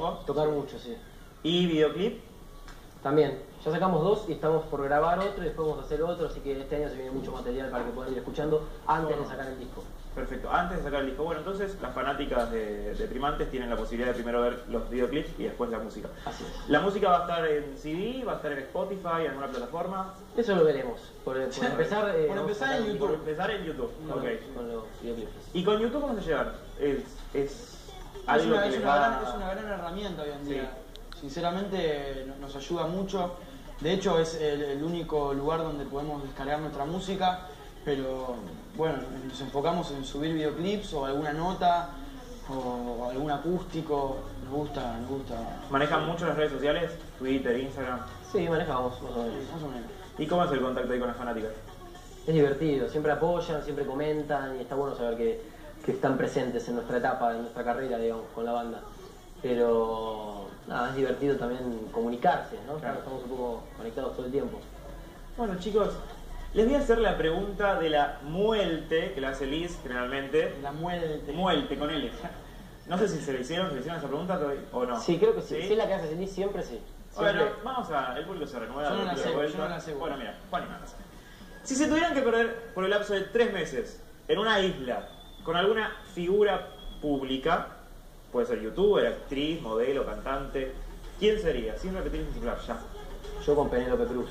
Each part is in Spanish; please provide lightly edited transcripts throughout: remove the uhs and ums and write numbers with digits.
poco. Tocar mucho, sí. ¿Y videoclip? También. Ya sacamos 2 y estamos por grabar otro y después vamos a hacer otro, así que este año se viene mucho material para que puedan ir escuchando antes de sacar el disco. Perfecto, antes de sacar el disco. Bueno, entonces las fanáticas de Primantes tienen la posibilidad de primero ver los videoclips y después la música. Así es. ¿La música va a estar en CD, va a estar en Spotify, en alguna plataforma? Eso lo veremos. Por empezar, Por empezar en YouTube. Por empezar en YouTube. Con, Ok. con los videoclips. ¿Y con YouTube cómo se llevan? Es algo una, que es, les una da... gran, es una gran herramienta hoy en Sí. día. Sinceramente nos ayuda mucho. De hecho es el único lugar donde podemos descargar nuestra música, pero bueno, nos enfocamos en subir videoclips o alguna nota o algún acústico. Nos gusta. ¿Manejan mucho las redes sociales? Twitter, Instagram. Sí, manejamos más o menos. Más o menos. ¿Y cómo es el contacto ahí con las fanáticas? Es divertido, siempre apoyan, siempre comentan y está bueno saber que están presentes en nuestra etapa, en nuestra carrera, digamos, con la banda. Pero nada, es divertido también comunicarse, ¿no? Claro. Estamos un poco conectados todo el tiempo. Bueno, chicos, les voy a hacer la pregunta de la muelte, que la hace Liz generalmente. La muerte. Muelte, con L. No sé si se le hicieron esa pregunta o no. Sí, creo que sí. Si es la que hace Celine, siempre sí. Bueno, vamos a... El público se renueva. Yo no la de sé, vuelta. yo no la sé. Bueno, mira, Juan y Manas. Si se tuvieran que perder por el lapso de 3 meses en una isla con alguna figura pública, puede ser youtuber, actriz, modelo, cantante, ¿quién sería? Sin repetir sin titular, ya. Yo con Penélope Cruz.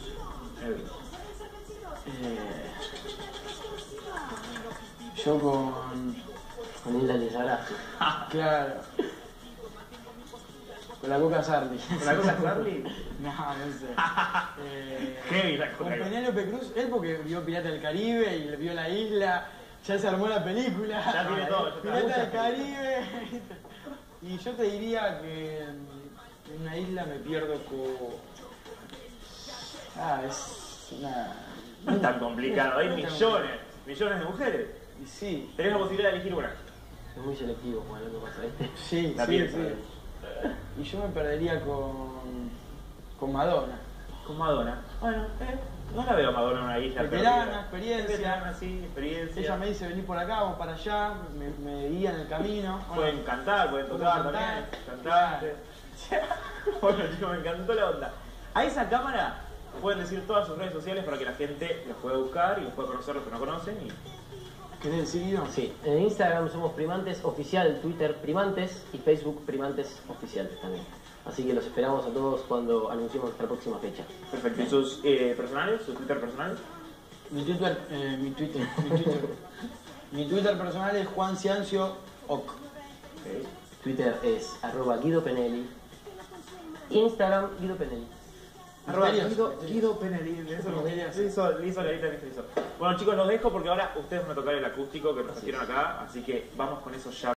Yo con... Con Hilda Lizarazu. Claro. Con la Coca Sarli. ¿Con la cosa Charlie? No sé. Heavy la Con Coca. Penélope Cruz, él porque vio Pirata del Caribe y vio la isla, ya se armó la película. Ya tiene todo, ya está. Pirata del Caribe. Y yo te diría que en una isla me pierdo con... es una... No es tan complicado, hay No es tan millones de mujeres. Y sí, Tenés la posibilidad de elegir una. Es muy selectivo, Juan, lo que pasa, ¿viste? sí, La sí, piensa, sí. Y yo me perdería con Madonna. Con Madonna. Bueno, no la veo a Madonna en una isla. Veterana, perdida. experiencia. Veterana, sí, experiencia. Ella me dice venir por acá o para allá, me guía en el camino. Pueden cantar, pueden tocar también. Cantante. Bueno, chicos, me encantó la onda. A esa cámara pueden decir todas sus redes sociales para que la gente los pueda buscar y los pueda conocer los que no conocen. Y... ¿Querés decir, Guido? Sí, en Instagram somos Primantes Oficial, Twitter Primantes y Facebook Primantes Oficial también. Así que los esperamos a todos cuando anunciemos nuestra próxima fecha. Perfecto. ¿Y sus personales? ¿Sus Twitter personales? Mi Twitter personal es Juan Ciancio Oc. Okay. Twitter es @Guido Penelli. Instagram Guido Penelli. Guido Penelli. Eso le hizo la lista que se hizo. Bueno, chicos, los dejo porque ahora ustedes van a tocar el acústico que nos hicieron acá. Así que vamos con eso ya.